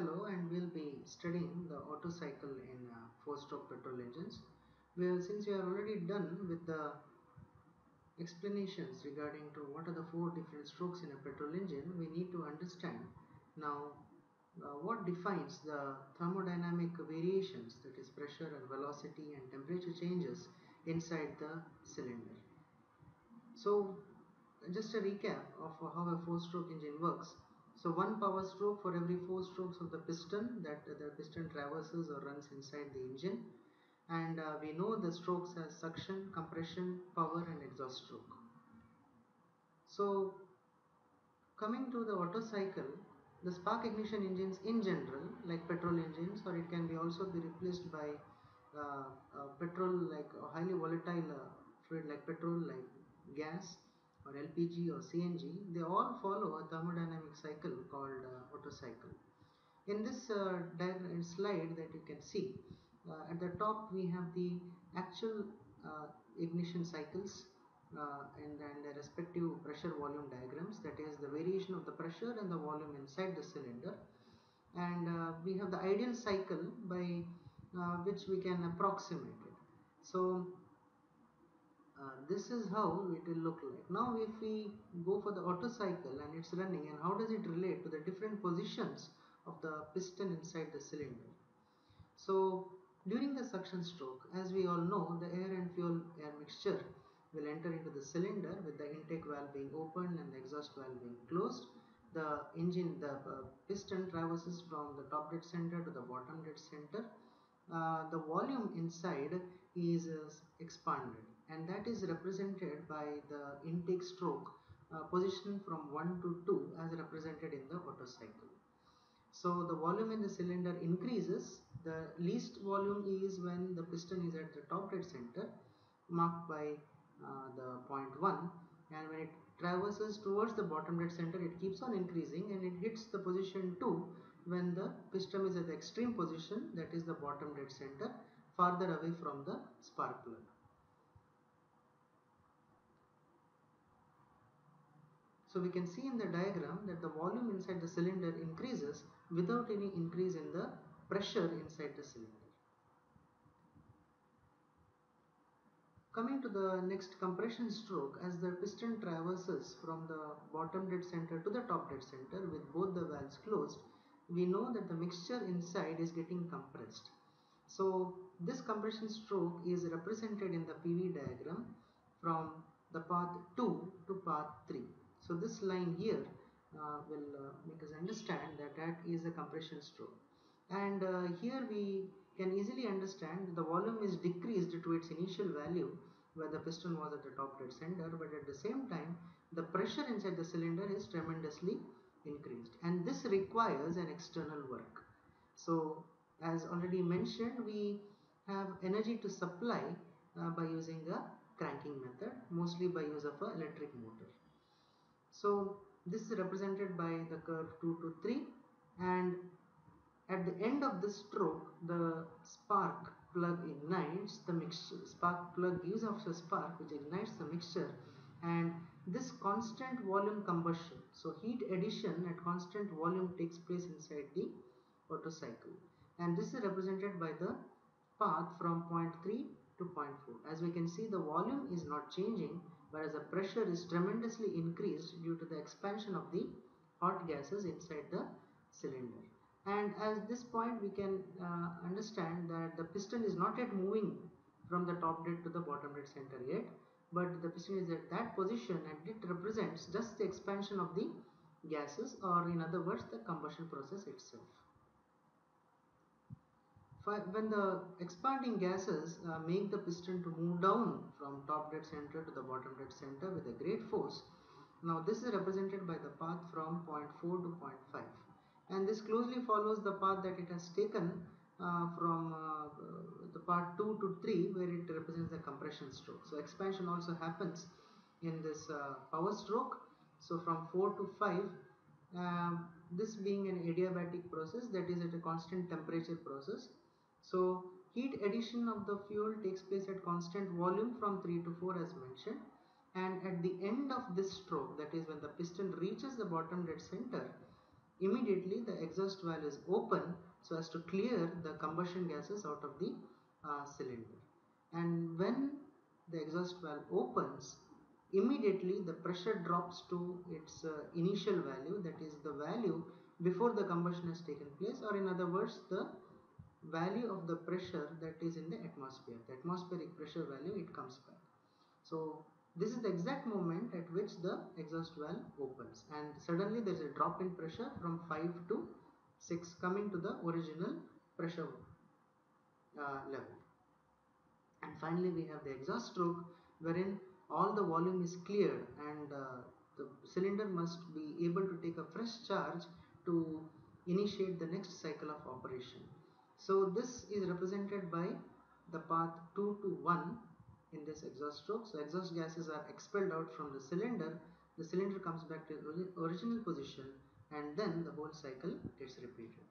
Hello, and we'll be studying the Otto cycle in four-stroke petrol engines. Since we are already done with the explanations regarding to what are the four different strokes in a petrol engine, we need to understand now what defines the thermodynamic variations, that is pressure and velocity and temperature changes inside the cylinder. So just a recap of how a four-stroke engine works. So one power stroke for every four strokes of the piston that the piston traverses or runs inside the engine, and we know the strokes as suction, compression, power and exhaust stroke. So coming to the Otto cycle, the spark ignition engines in general, like petrol engines, or it can be also be replaced by petrol, like a highly volatile fluid like petrol, like gas or LPG or CNG, they all follow a thermodynamic cycle called Otto cycle. In this slide that you can see, at the top we have the actual uh, ignition cycles and the respective pressure volume diagrams, that is the variation of the pressure and the volume inside the cylinder, and we have the ideal cycle by which we can approximate it. So this is how it will look like. Now if we go for the Otto cycle and it's running, and how does it relate to the different positions of the piston inside the cylinder. So during the suction stroke, as we all know, the air and fuel air mixture will enter into the cylinder with the intake valve being opened and the exhaust valve being closed. The piston traverses from the top dead center to the bottom dead center. The volume inside is expanded, and that is represented by the intake stroke position from 1 to 2 as represented in the Otto cycle. So the volume in the cylinder increases. The least volume is when the piston is at the top dead center, marked by the point 1, and when it traverses towards the bottom dead center, it keeps on increasing and it hits the position 2 when the piston is at the extreme position, that is the bottom dead center, farther away from the spark plug. So we can see in the diagram that the volume inside the cylinder increases without any increase in the pressure inside the cylinder. Coming to the next compression stroke, as the piston traverses from the bottom dead center to the top dead center with both the valves closed, we know that the mixture inside is getting compressed. So this compression stroke is represented in the PV diagram from the path 2 to path 3. So this line here will make us understand that that is a compression stroke. And here we can easily understand that the volume is decreased to its initial value where the piston was at the top dead center, but at the same time the pressure inside the cylinder is tremendously increased, and this requires an external work. So as already mentioned, we have energy to supply by using a cranking method, mostly by use of an electric motor. So this is represented by the curve 2 to 3, and at the end of this stroke, the spark plug ignites the mixture. Spark plug gives off a spark which ignites the mixture, and this constant volume combustion, so heat addition at constant volume, takes place inside the Otto cycle, and this is represented by the path from point 3 to point 4. As we can see, the volume is not changing, whereas the pressure is tremendously increased due to the expansion of the hot gases inside the cylinder. And at this point we can understand that the piston is not yet moving from the top dead to the bottom dead center yet, but the piston is at that position and it represents just the expansion of the gases, or in other words the combustion process itself. When the expanding gases make the piston to move down from top dead center to the bottom dead center with a great force, now this is represented by the path from point 4 to point 5, and this closely follows the path that it has taken from the part 2 to 3, where it represents the compression stroke. So expansion also happens in this power stroke. So from 4 to 5, this being an adiabatic process, that is at a constant temperature process. So heat addition of the fuel takes place at constant volume from 3 to 4 as mentioned, and at the end of this stroke, that is when the piston reaches the bottom dead center, immediately the exhaust valve is open so as to clear the combustion gases out of the cylinder. And when the exhaust valve opens, immediately the pressure drops to its initial value, that is the value before the combustion has taken place, or in other words the value of the pressure that is in the atmosphere, the atmospheric pressure value, it comes back. So this is the exact moment at which the exhaust valve opens, and suddenly there is a drop in pressure from 5 to 6, coming to the original pressure level. And finally we have the exhaust stroke, wherein all the volume is cleared and the cylinder must be able to take a fresh charge to initiate the next cycle of operation. So this is represented by the path 2 to 1 in this exhaust stroke. So exhaust gases are expelled out from the cylinder comes back to original position, and then the whole cycle gets repeated.